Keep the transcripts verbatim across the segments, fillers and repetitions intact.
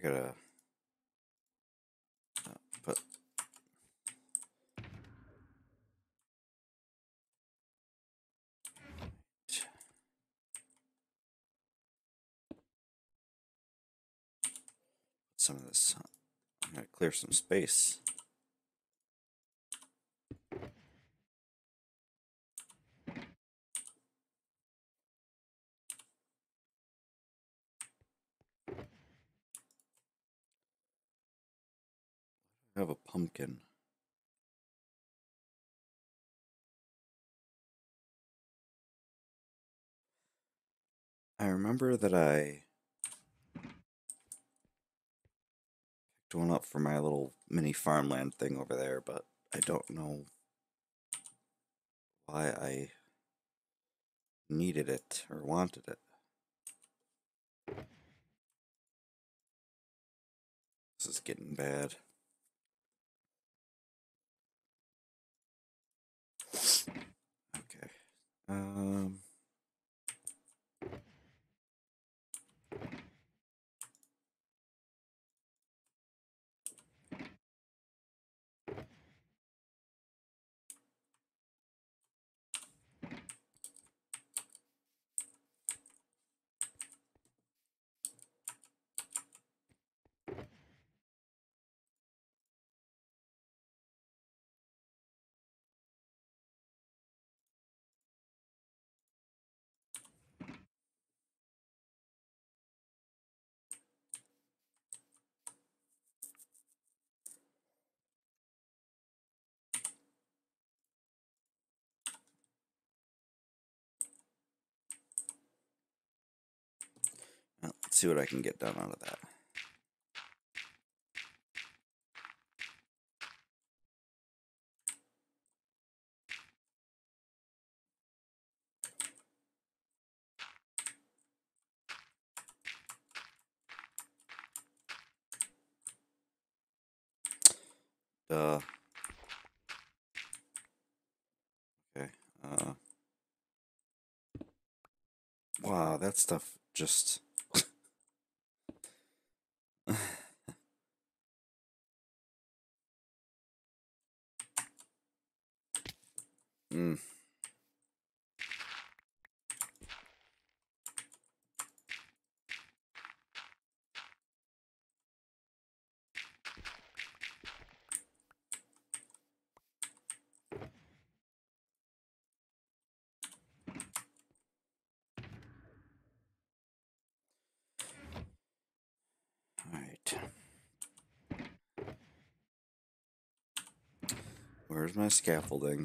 gotta uh, put some of this. I'm gonna clear some space. I have a pumpkin. I remember that I picked one up for my little mini farmland thing over there, but I don't know why I needed it or wanted it. This is getting bad. Okay. Um. Well, let's see what I can get done out of that. Duh. Okay. Uh. Wow, that stuff just. mm. All right. Where's my scaffolding?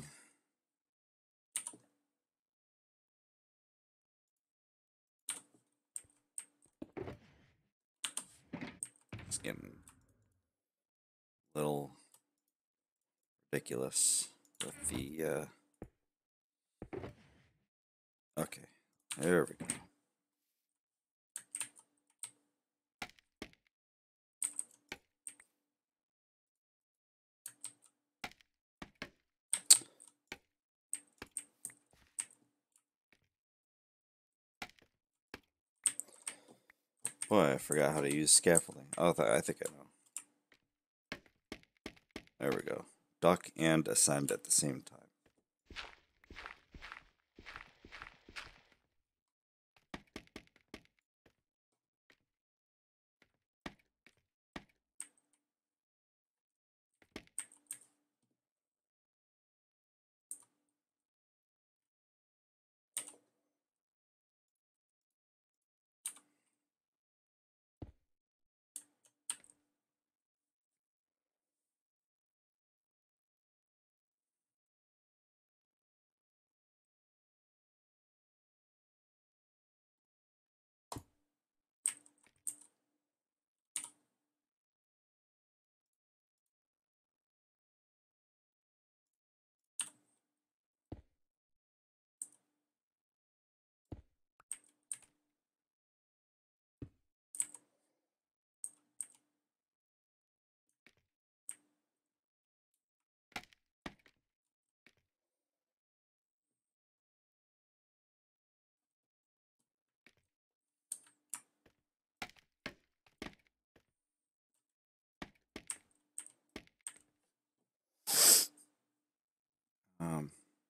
It's getting a little ridiculous with the. Uh... Okay, there we go. Boy, I forgot how to use scaffolding. Oh, th I think I know. There we go. Duck and ascend at the same time. Um,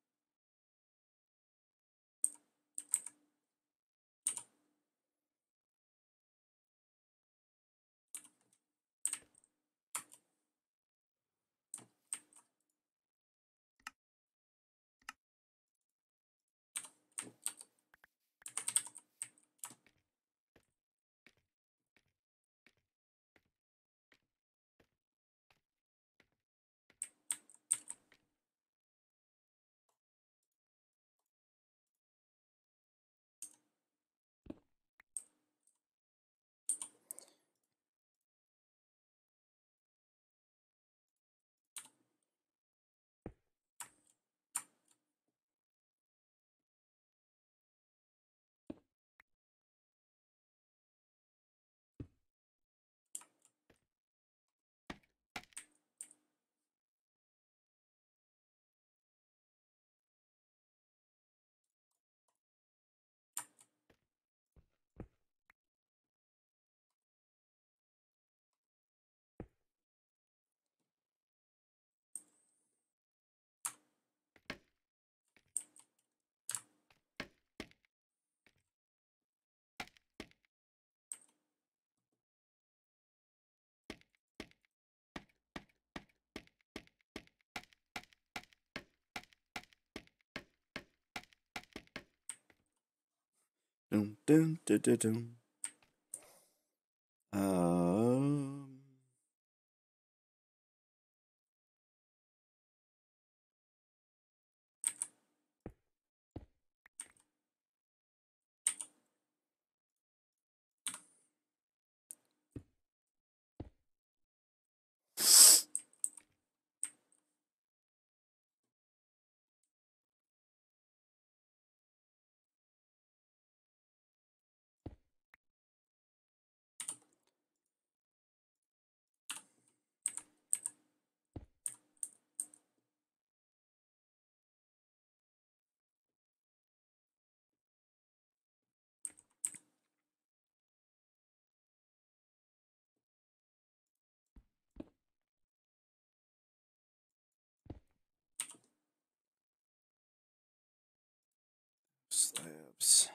dun, dun, dun, dun, dun. Um, slabs.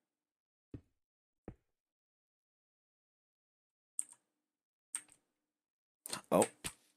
Oh,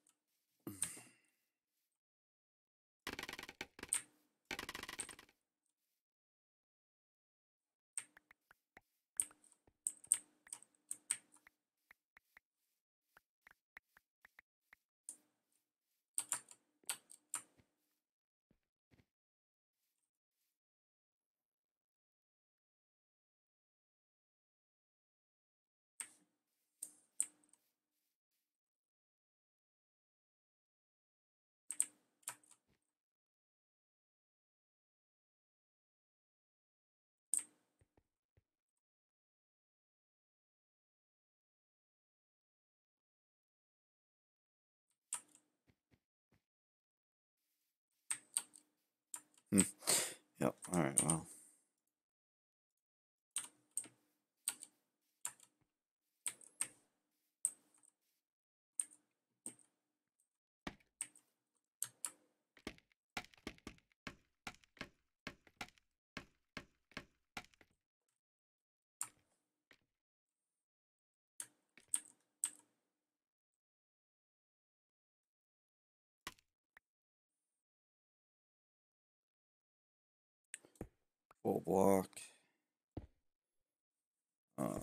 hmm. Yep. All right. Well. Full block. Uh,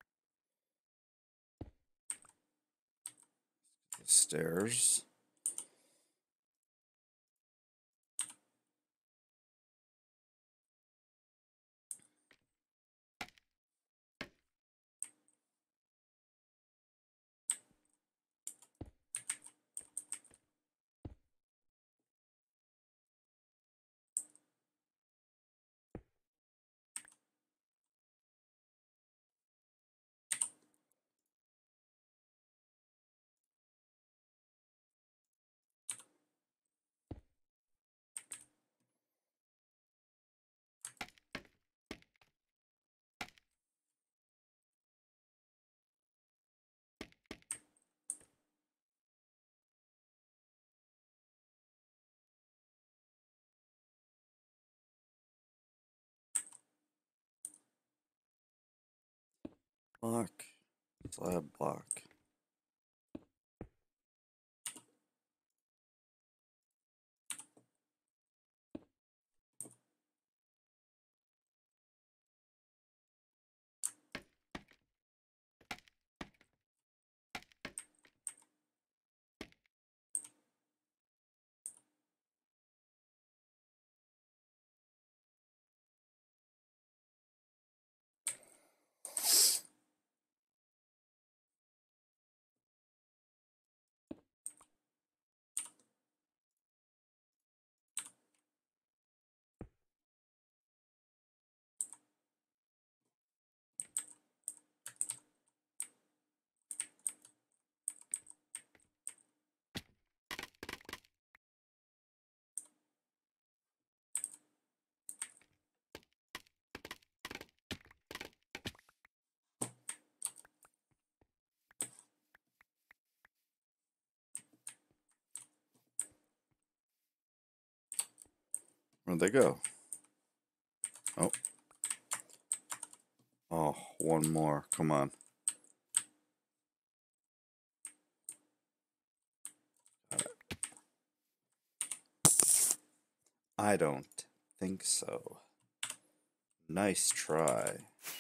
the stairs. Block. Slab block. Where'd they go? Oh. Oh, one more. Come on. I don't think so. Nice try.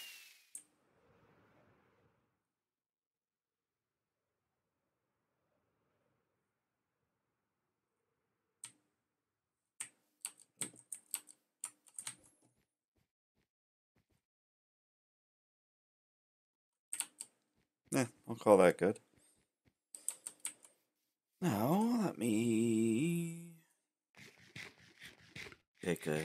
Yeah, I'll call that good. Now, let me take a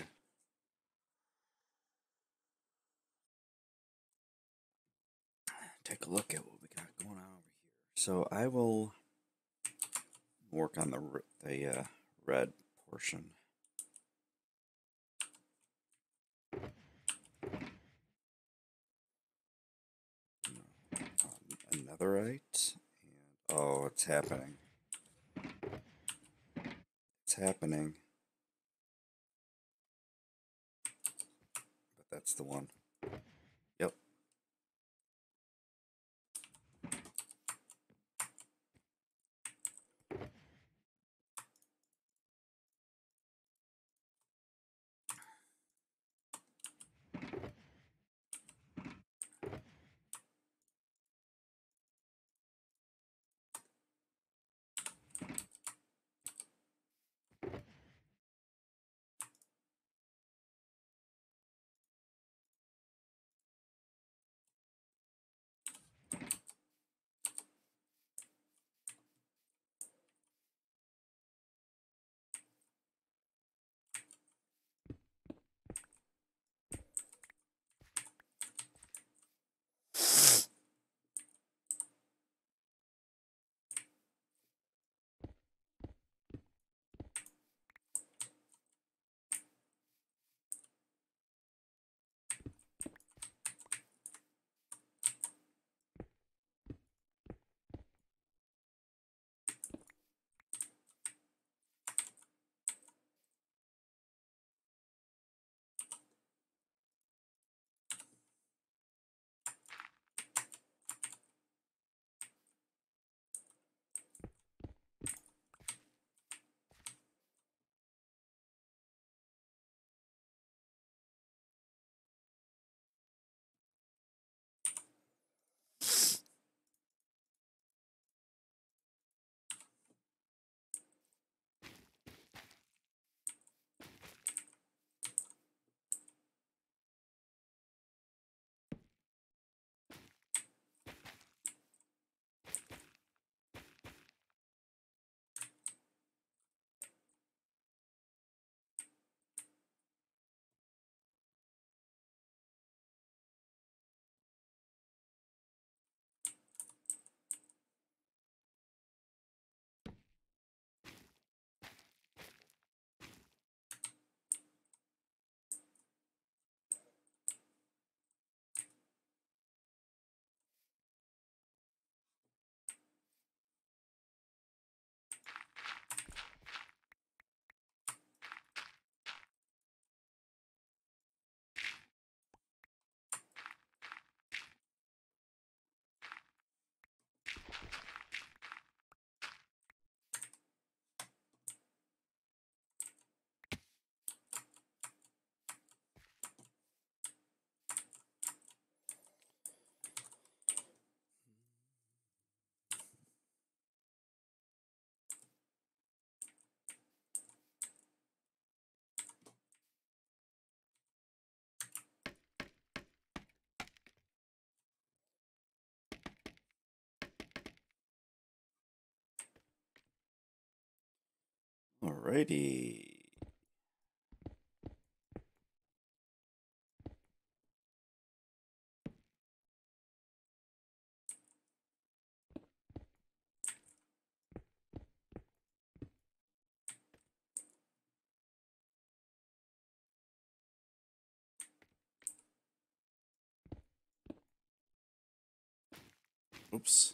take a look at what we got going on over here. So I will work on the the uh, red portion. Netherite. And, oh, it's happening. It's happening. But that's the one. Yep. Alrighty. Oops.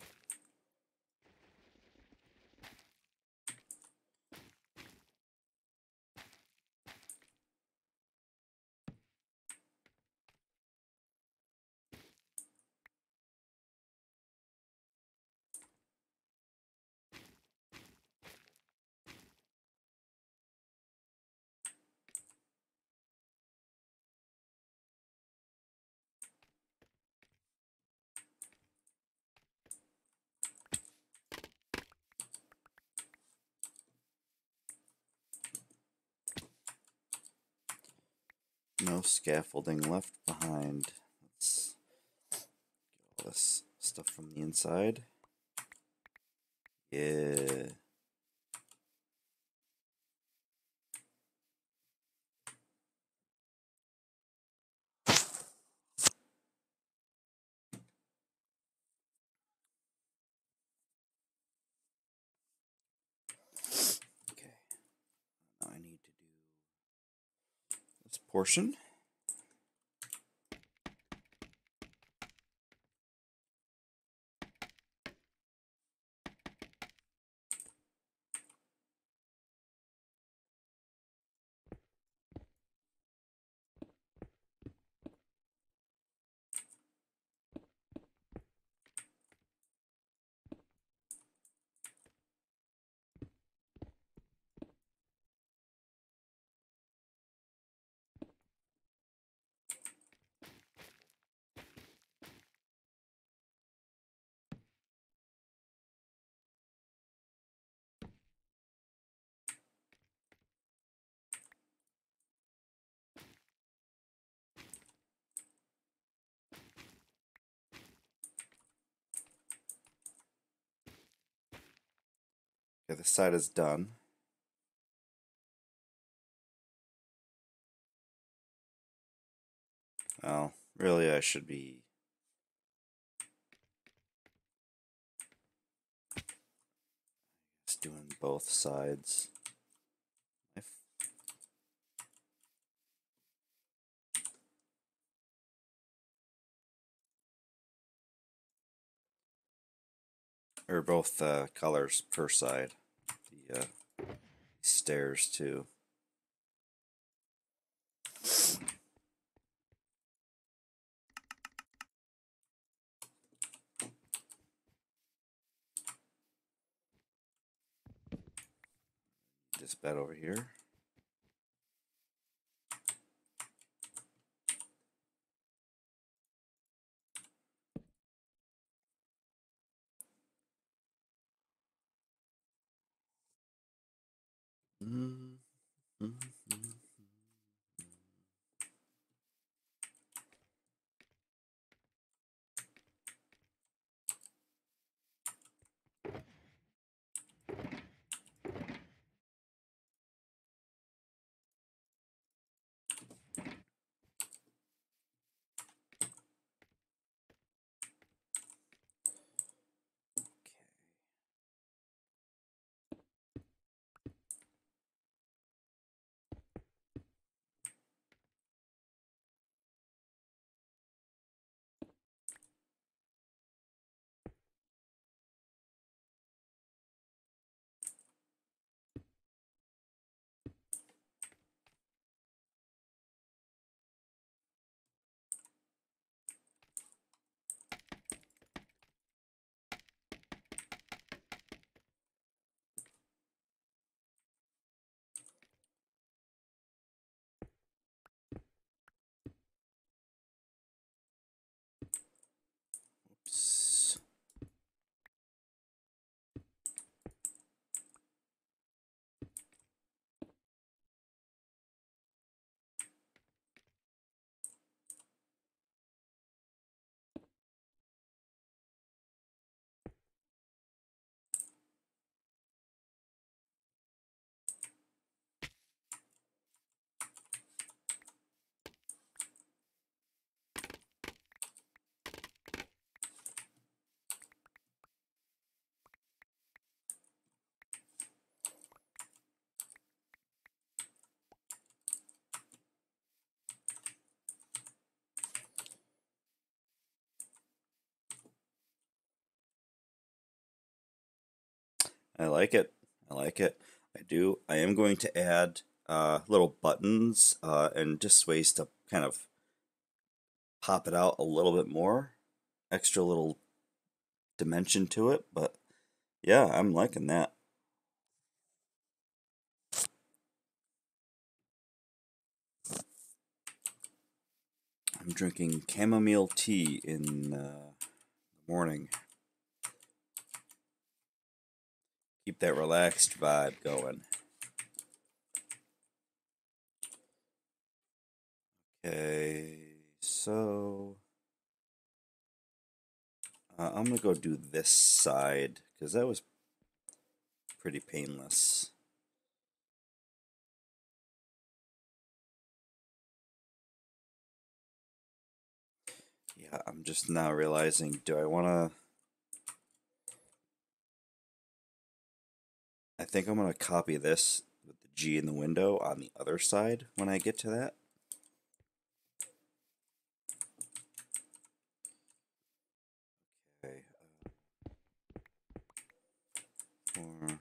No scaffolding left behind. Let's get all this stuff from the inside. Yeah. Okay. Now I need to do this portion. Okay, this side is done. Well, really I should be just doing both sides. If or both uh, colors per side. The uh, stairs too. This bed over here. Mm -hmm. I like it. I like it. I do. I am going to add uh, little buttons uh, and just ways to kind of pop it out a little bit more. Extra little dimension to it. But yeah, I'm liking that. I'm drinking chamomile tea in uh, the morning. Keep that relaxed vibe going. Okay, so uh, I'm gonna go do this side because that was pretty painless. Yeah, I'm just now realizing, do I want to... I think I'm going to copy this with the G in the window on the other side when I get to that. Okay. Uh, four.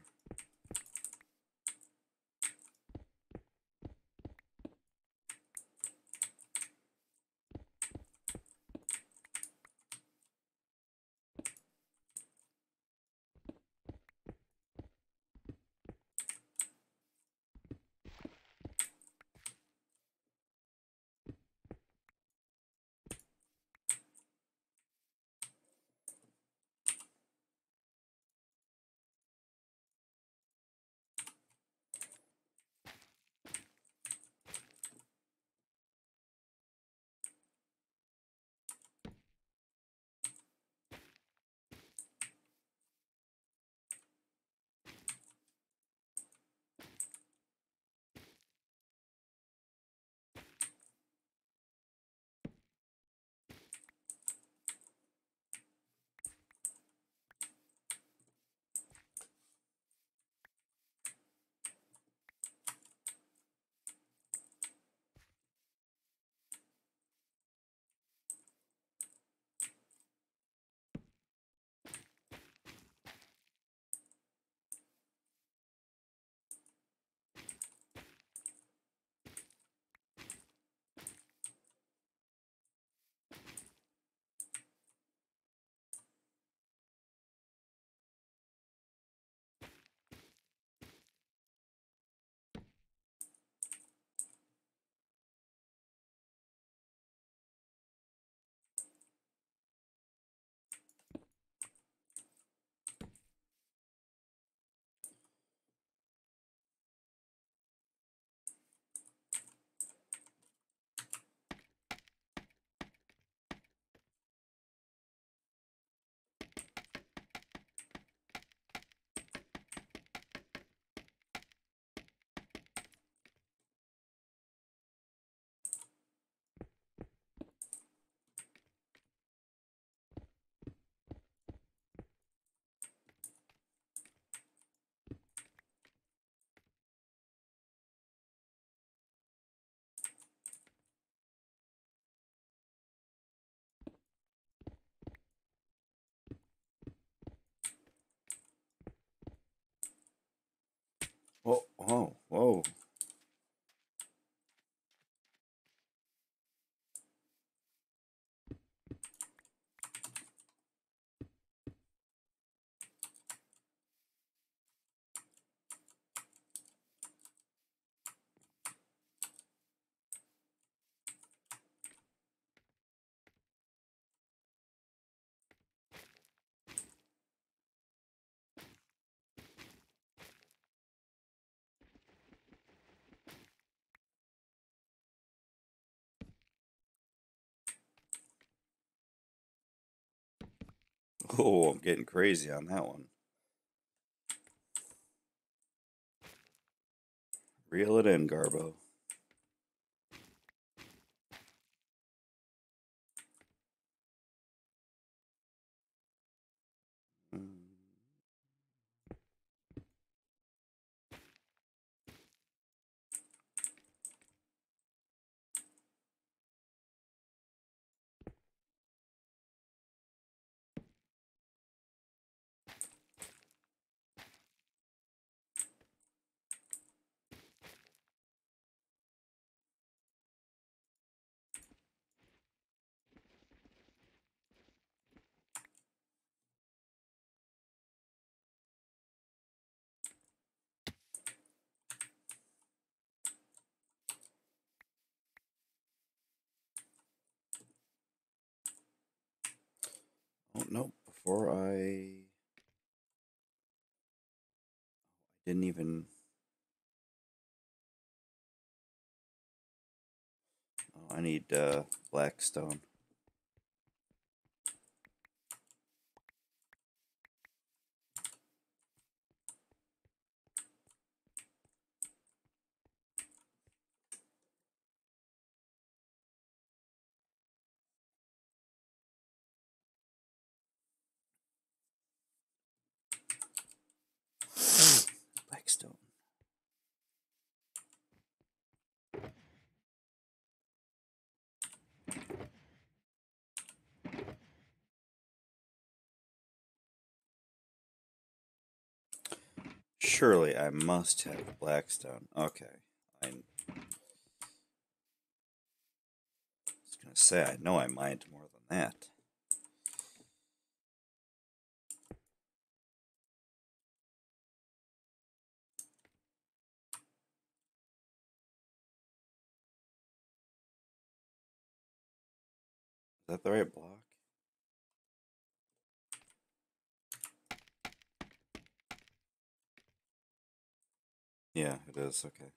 Whoa, whoa, whoa. Oh, I'm getting crazy on that one. Reel it in, Garbo. Mm. didn't even... Oh, I need uh, black stone. Black stone. Surely I must have blackstone. Okay. I was gonna say, I know I mined more than that. Is that the right block? Yeah, it is. Okay.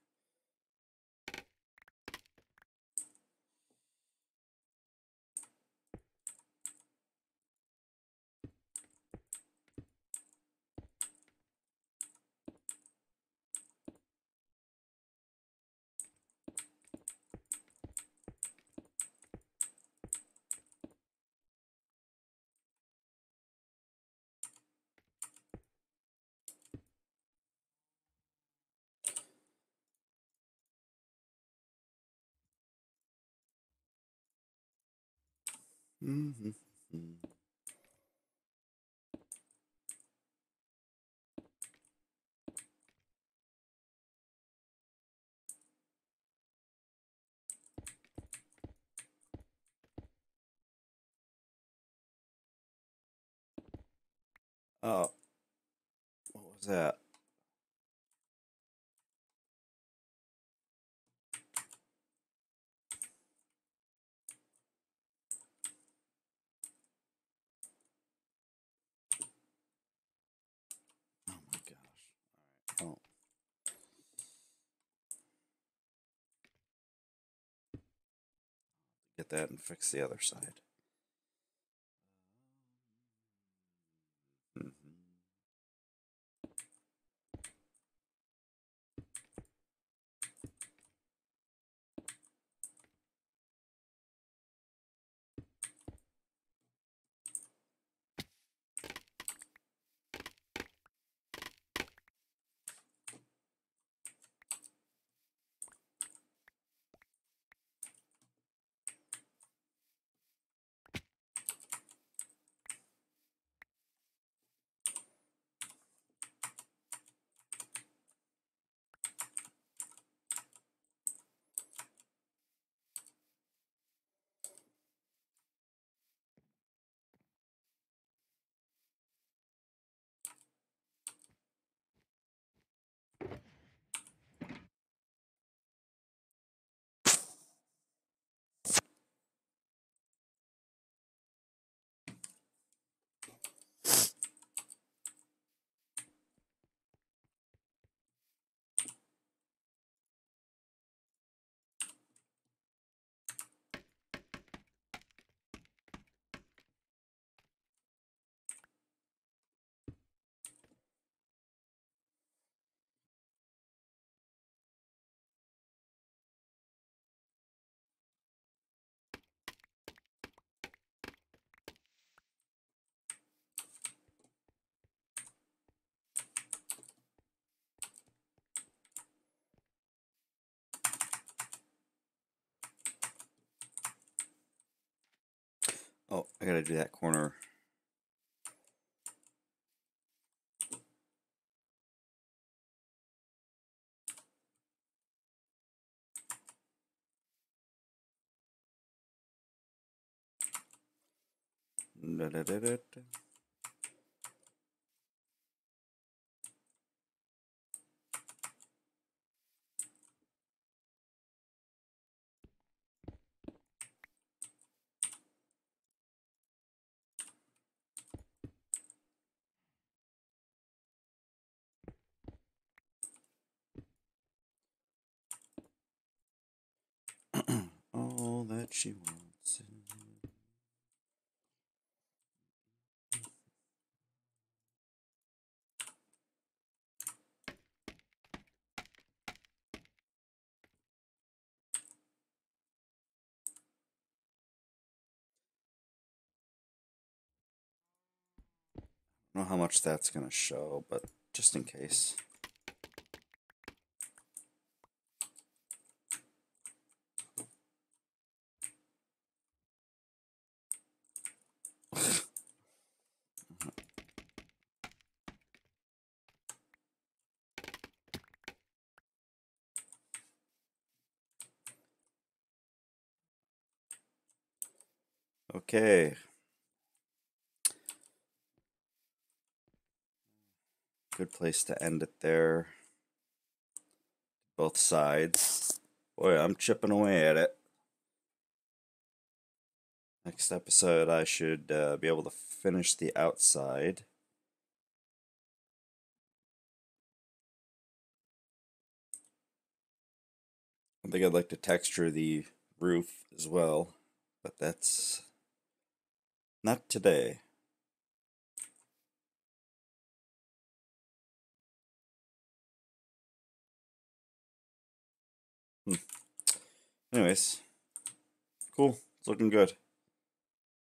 Mm-hmm. Oh, what was that? Oh my gosh. All right. Oh. Get that and fix the other side. Mm-hmm. Oh, I gotta do that corner. Da, da, da, da, da. she wants. I don't know how much that's going to show, but just in case. Okay. Good place to end it there. Both sides. Boy, I'm chipping away at it. Next episode, I should uh, be able to finish the outside. I think I'd like to texture the roof as well, but that's not today. Hmm. Anyways, cool. It's looking good.